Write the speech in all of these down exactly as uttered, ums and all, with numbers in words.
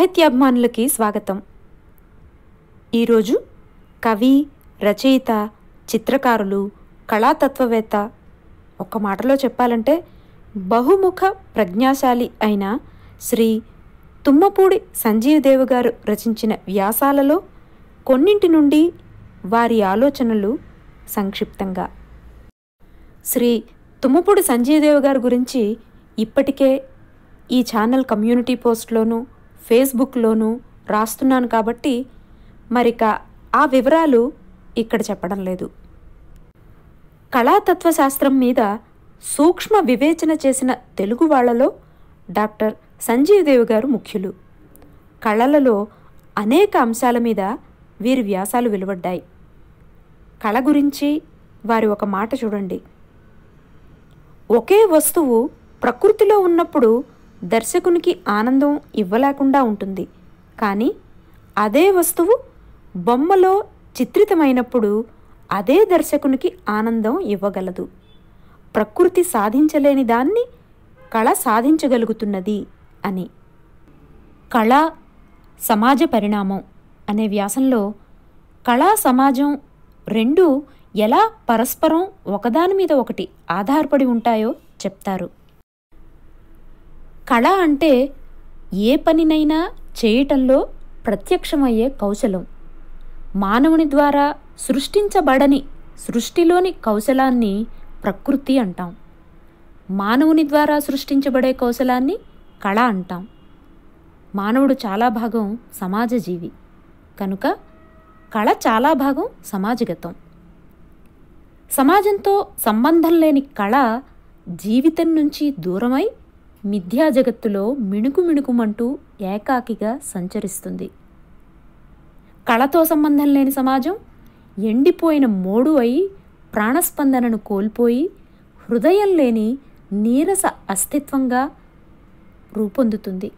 సాహిత్యాభిమానులకి స్వాగతం. ఈరోజు కవి, రచయిత, చిత్రకారులు, కళాతత్వవేత్త, ఒక్క మాటలో చెప్పాలంటే బహుముఖ ప్రజ్ఞాశాలి అయిన శ్రీ తుమ్మపూడి సంజీవ్ దేవ్ గారు రచించిన వ్యాసాలలో కొన్నింటి నుండి వారి ఆలోచనలు సంక్షిప్తంగా. శ్రీ తుమ్మపూడి సంజీవ్ దేవ్ గారి గురించి ఇప్పటికే ఈ ఛానల్ కమ్యూనిటీ పోస్ట్లోనూ ఫేస్బుక్లోనూ రాస్తున్నాను కాబట్టి మరిక ఆ వివరాలు ఇక్కడ చెప్పడం లేదు. కళాతత్వశాస్త్రం మీద సూక్ష్మ వివేచన చేసిన తెలుగు వాళ్లలో డాక్టర్ సంజీవ్ దేవ్ గారు ముఖ్యులు. కళలలో అనేక అంశాల మీద వీరి వ్యాసాలు వెలువడ్డాయి. కళ గురించి వారి ఒక మాట చూడండి. ఒకే వస్తువు ప్రకృతిలో ఉన్నప్పుడు దర్శకునికి ఆనందం ఇవ్వలేకుండా ఉంటుంది, కానీ అదే వస్తువు బొమ్మలో చిత్రితమైనప్పుడు అదే దర్శకునికి ఆనందం ఇవ్వగలదు. ప్రకృతి సాధించలేని దాన్ని కళ సాధించగలుగుతున్నది అని. కళ సమాజ పరిణామం అనే వ్యాసంలో కళా సమాజం రెండు ఎలా పరస్పరం ఒకదాని మీద ఒకటి ఆధారపడి ఉంటాయో చెప్తారు. కళ అంటే ఏ పనినైనా చేయటంలో ప్రత్యక్షమయ్యే కౌశలం. మానవుని ద్వారా సృష్టించబడని సృష్టిలోని కౌశలాన్ని ప్రకృతి అంటాం. మానవుని ద్వారా సృష్టించబడే కౌశలాన్ని కళ అంటాం. మానవుడు చాలా భాగం సమాజజీవి కనుక కళ చాలా భాగం సమాజగతం. సమాజంతో సంబంధం లేని కళ జీవితం నుంచి దూరమై మిథ్యా జగత్తులో మిణుకు మిణుకుమంటూ ఏకాకిగా సంచరిస్తుంది. కళతో సంబంధం లేని సమాజం ఎండిపోయిన మోడు అయి ప్రాణస్పందనను కోల్పోయి హృదయం లేని నీరస అస్తిత్వంగా రూపొందుతుంది.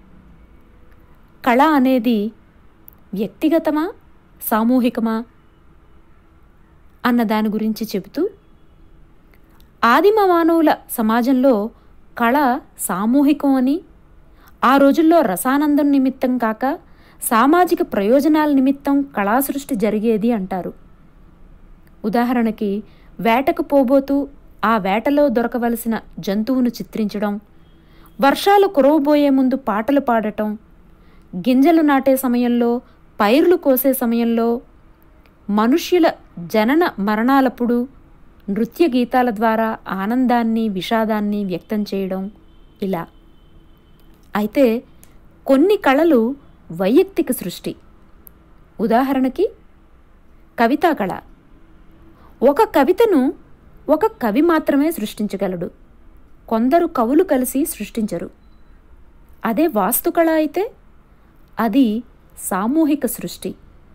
కళ అనేది వ్యక్తిగతమా సామూహికమా అన్న దాని గురించి చెబుతూ, ఆదిమ మానవుల సమాజంలో కళ సామూహికం అని, ఆ రోజుల్లో రసానందం నిమిత్తం కాక సామాజిక ప్రయోజనాల నిమిత్తం కళాసృష్టి జరిగేది అంటారు. ఉదాహరణకి వేటకు పోబోతూ ఆ వేటలో దొరకవలసిన జంతువును చిత్రించడం, వర్షాలు కురవబోయే ముందు పాటలు పాడటం, గింజలు నాటే సమయంలో, పైర్లు కోసే సమయంలో, మనుష్యుల జనన మరణాలప్పుడు నృత్య గీతాల ద్వారా ఆనందాన్ని విషాదాన్ని వ్యక్తం చేయడం ఇలా. అయితే కొన్ని కళలు వైయక్తిక సృష్టి. ఉదాహరణకి కవితా కళ. ఒక కవితను ఒక కవి మాత్రమే సృష్టించగలడు, కొందరు కవులు కలిసి సృష్టించరు. అదే వాస్తుకళ అయితే అది సామూహిక సృష్టి.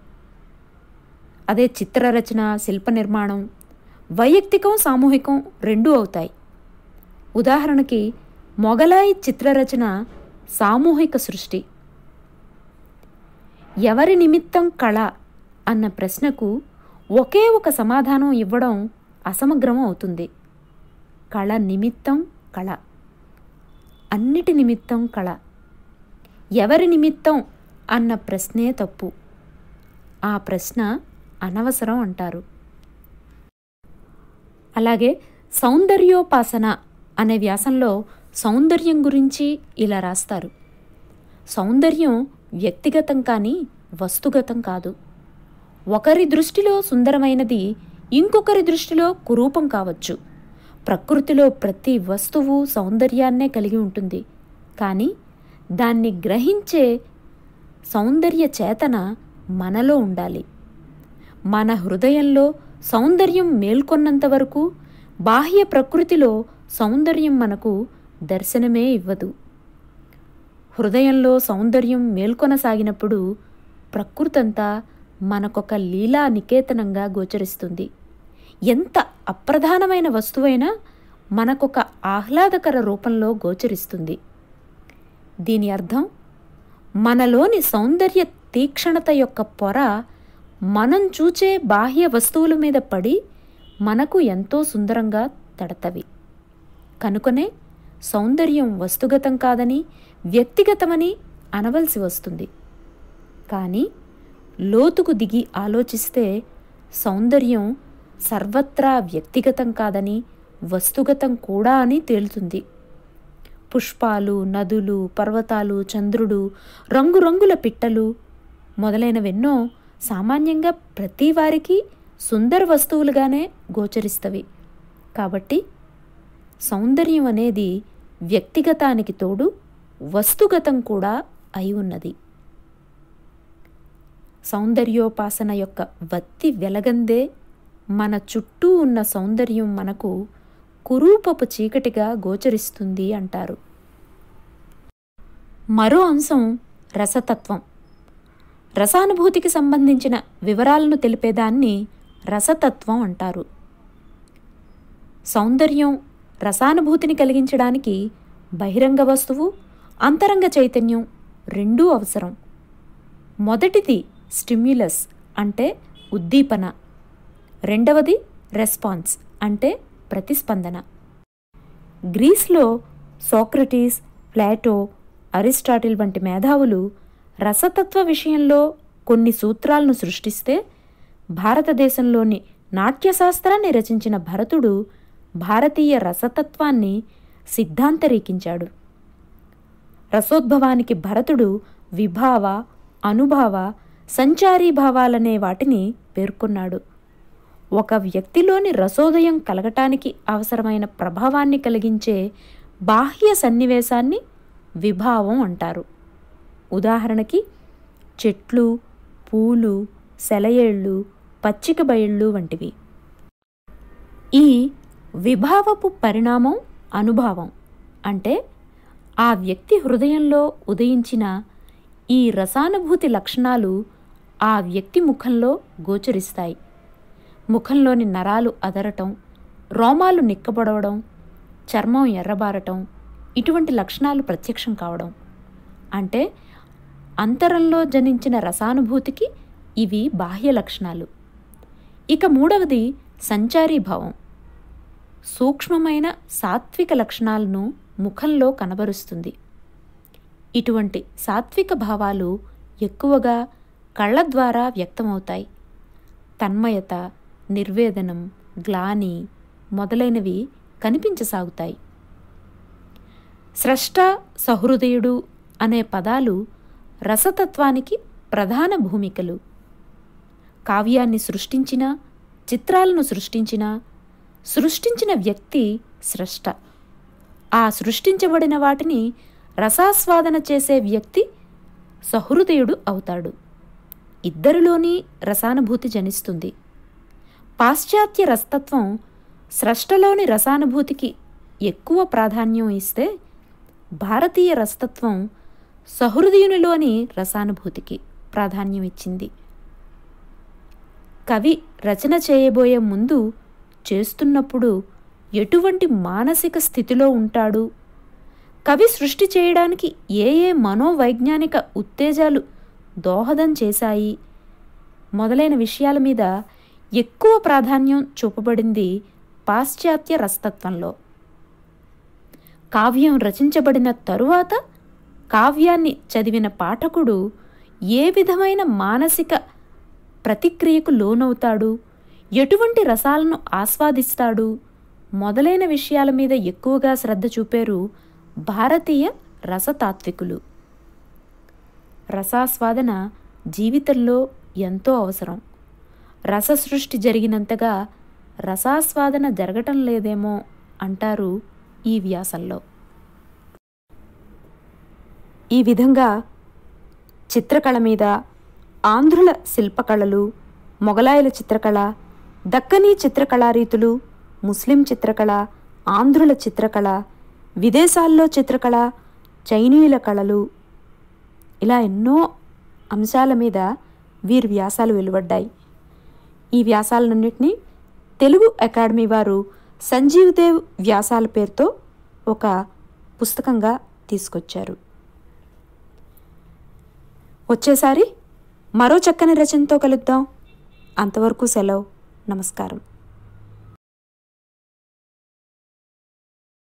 అదే చిత్రరచన, శిల్ప నిర్మాణం వైయక్తికం సామూహికం రెండూ అవుతాయి. ఉదాహరణకి మొగలాయి చిత్రరచన సామూహిక సృష్టి. ఎవరి నిమిత్తం కళ అన్న ప్రశ్నకు ఒకే ఒక సమాధానం ఇవ్వడం అసమగ్రం అవుతుంది. కళ నిమిత్తం కళ, అన్నిటి నిమిత్తం కళ. ఎవరి నిమిత్తం అన్న ప్రశ్నే తప్పు. ఆ ప్రశ్న అనవసరం అంటారు. అలాగే సౌందర్యోపాసన అనే వ్యాసంలో సౌందర్యం గురించి ఇలా రాస్తారు. సౌందర్యం వ్యక్తిగతం కానీ వస్తుగతం కాదు. ఒకరి దృష్టిలో సుందరమైనది ఇంకొకరి దృష్టిలో కురూపం కావచ్చు. ప్రకృతిలో ప్రతి వస్తువు సౌందర్యాన్నే కలిగి ఉంటుంది, కానీ దాన్ని గ్రహించే సౌందర్య చేతన మనలో ఉండాలి. మన హృదయంలో సౌందర్యం మేల్కొన్నంత వరకు బాహ్య ప్రకృతిలో సౌందర్యం మనకు దర్శనమే ఇవ్వదు. హృదయంలో సౌందర్యం మేల్కొనసాగినప్పుడు ప్రకృతంతా మనకొక లీలా నికేతనంగా గోచరిస్తుంది. ఎంత అప్రధానమైన వస్తువైనా మనకొక ఆహ్లాదకర రూపంలో గోచరిస్తుంది. దీని అర్థం మనలోని సౌందర్య తీక్షణత యొక్క పొర మనం చూచే బాహ్య వస్తువుల మీద పడి మనకు ఎంతో సుందరంగా తడతవి. కనుకనే సౌందర్యం వస్తుగతం కాదని వ్యక్తిగతమని అనవలసి వస్తుంది. కానీ లోతుకు దిగి ఆలోచిస్తే సౌందర్యం సర్వత్రా వ్యక్తిగతం కాదని, వస్తుగతం కూడా అని తేలుతుంది. పుష్పాలు, నదులు, పర్వతాలు, చంద్రుడు, రంగురంగుల పిట్టలు మొదలైనవెన్నో సామాన్యంగా ప్రతి వారికి సుందర వస్తువులుగానే గోచరిస్తవి. కాబట్టి సౌందర్యం అనేది వ్యక్తిగతానికి తోడు వస్తుగతం కూడా అయి ఉన్నది. సౌందర్యోపాసన యొక్క వత్తి వెలగందే మన చుట్టూ ఉన్న సౌందర్యం మనకు కురూపపు చీకటిగా గోచరిస్తుంది అంటారు. మరో అంశం రసతత్వం. రసానుభూతికి సంబంధించిన వివరాలను తెలిపేదాన్ని రసతత్వం అంటారు. సౌందర్యం రసానుభూతిని కలిగించడానికి బహిరంగ వస్తువు, అంతరంగ చైతన్యం రెండూ అవసరం. మొదటిది స్టిమ్యులస్ అంటే ఉద్దీపన, రెండవది రెస్పాన్స్ అంటే ప్రతిస్పందన. గ్రీస్లో సోక్రటీస్, ప్లాటో, అరిస్టాటిల్ వంటి మేధావులు రసతత్వ విషయంలో కొన్ని సూత్రాలను సృష్టిస్తే, భారతదేశంలోని నాట్యశాస్త్రాన్ని రచించిన భరతుడు భారతీయ రసతత్వాన్ని సిద్ధాంతరీకించాడు. రసోద్భవానికి భరతుడు విభావ, అనుభావ, సంచారీ భావాలనే వాటిని పేర్కొన్నాడు. ఒక వ్యక్తిలోని రసోదయం కలగటానికి అవసరమైన ప్రభావాన్ని కలిగించే బాహ్య సన్నివేశాన్ని విభావం అంటారు. ఉదాహరణకి చెట్లు, పూలు, సెలయేళ్ళు, పచ్చిక బయళ్ళు వంటివి. ఈ విభావపు పరిణామం అనుభావం అంటే ఆ వ్యక్తి హృదయంలో ఉదయించిన ఈ రసానుభూతి లక్షణాలు ఆ వ్యక్తి ముఖంలో గోచరిస్తాయి. ముఖంలోని నరాలు అదరటం, రోమాలు నిక్కబడవడం, చర్మం ఎర్రబారటం ఇటువంటి లక్షణాలు ప్రత్యక్షం కావడం అంటే అంతరంలో జనించిన రసానుభూతికి ఇవి బాహ్య లక్షణాలు. ఇక మూడవది సంచారీభావం. సూక్ష్మమైన సాత్విక లక్షణాలను ముఖంలో కనబరుస్తుంది. ఇటువంటి సాత్విక భావాలు ఎక్కువగా కళ్ళ ద్వారా వ్యక్తమవుతాయి. తన్మయత, నిర్వేదనం, గ్లాని మొదలైనవి కనిపించసాగుతాయి. స్రష్ట, సహృదయుడు అనే పదాలు రసతత్వానికి ప్రధాన భూమికలు. కావ్యాన్ని సృష్టించిన, చిత్రాలను సృష్టించిన, సృష్టించిన వ్యక్తి స్రష్ట. ఆ సృష్టించబడిన వాటిని రసాస్వాదన చేసే వ్యక్తి సహృదయుడు అవుతాడు. ఇద్దరిలోని రసానుభూతి జనిస్తుంది. పాశ్చాత్య రసతత్వం స్రష్టలోని రసానుభూతికి ఎక్కువ ప్రాధాన్యం ఇస్తే, భారతీయ రసతత్వం సహృదయునిలోని రసానుభూతికి ప్రాధాన్యం ఇచ్చింది. కవి రచన చేయబోయే ముందు, చేస్తున్నప్పుడు ఎటువంటి మానసిక స్థితిలో ఉంటాడు, కవి సృష్టి చేయడానికి ఏ ఏ మనోవైజ్ఞానిక ఉత్తేజాలు దోహదం చేశాయి మొదలైన విషయాల మీద ఎక్కువ ప్రాధాన్యం చూపబడింది పాశ్చాత్య రసతత్వంలో. కావ్యం రచించబడిన తరువాత కావ్యాన్ని చదివిన పాఠకుడు ఏ విధమైన మానసిక ప్రతిక్రియకు లోనవుతాడు, ఎటువంటి రసాలను ఆస్వాదిస్తాడు మొదలైన విషయాల మీద ఎక్కువగా శ్రద్ధ చూపారు భారతీయ రసతాత్వికులు. రసాస్వాదన జీవితంలో ఎంతో అవసరం. రస సృష్టి జరిగినంతగా రసాస్వాదన జరగటం లేదేమో అంటారు ఈ వ్యాసంలో. ఈ విధంగా చిత్రకళ మీద ఆంధ్రుల శిల్పకళలు, మొగలాయుల చిత్రకళ, దక్కనీ చిత్రకళారీతులు, ముస్లిం చిత్రకళ, ఆంధ్రుల చిత్రకళ, విదేశాల్లో చిత్రకళ, చైనీయుల కళలు ఇలా ఎన్నో అంశాల మీద వీరి వ్యాసాలు వెలువడ్డాయి. ఈ వ్యాసాలన్నింటినీ తెలుగు అకాడమీ వారు సంజీవ్ దేవ్ వ్యాసాల పేరుతో ఒక పుస్తకంగా తీసుకొచ్చారు. వచ్చేసారి మరో చక్కని రచనతో కలుద్దాం. అంతవరకు సెలవు. నమస్కారం.